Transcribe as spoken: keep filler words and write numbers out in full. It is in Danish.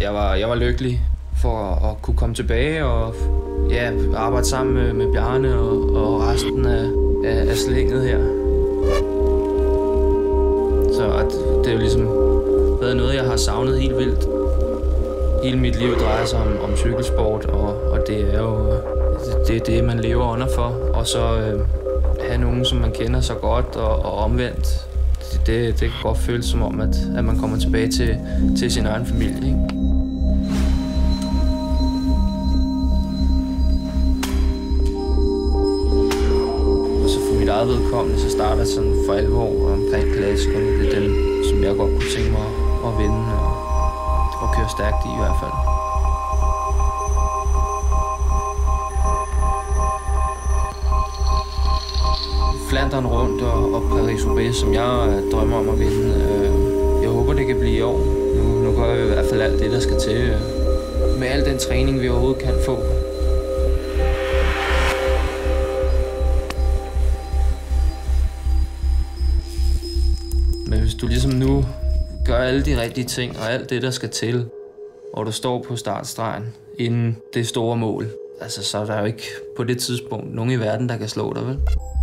Jeg var, jeg var lykkelig for at, at kunne komme tilbage og ja, arbejde sammen med, med Bjarne og, og resten af, af, af slænget her. Så at det er jo ligesom været noget, jeg har savnet helt vildt. Hele mit liv drejer sig om, om cykelsport, og, og det er jo det, er det, man lever under for. Og så øh, have nogen, som man kender så godt, og, og omvendt. Det, det kan godt føles som om, at, at man kommer tilbage til, til sin egen familie. Ikke? Og så for mit eget vedkommende, så starter sådan for alvor omkring klassikerne. Det er dem, som jeg godt kunne tænke mig at vinde og, og køre stærkt i i hvert fald. Flandern rundt og, og Paris-Roubaix, som jeg drømmer om at vinde. Jeg håber, det kan blive i år. Nu, nu gør jeg i hvert fald alt det, der skal til. Med al den træning, vi overhovedet kan få. Men hvis du ligesom nu gør alle de rigtige ting og alt det, der skal til, og du står på startstregen inden det store mål, altså så er der jo ikke på det tidspunkt nogen i verden, der kan slå dig, vel?